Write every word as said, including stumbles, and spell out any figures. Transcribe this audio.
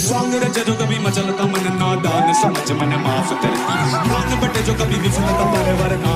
song रचे जो कभी मचलता मन नादान समझ मन माफ करती, प्राण बटे जो कभी विफलता पर वरना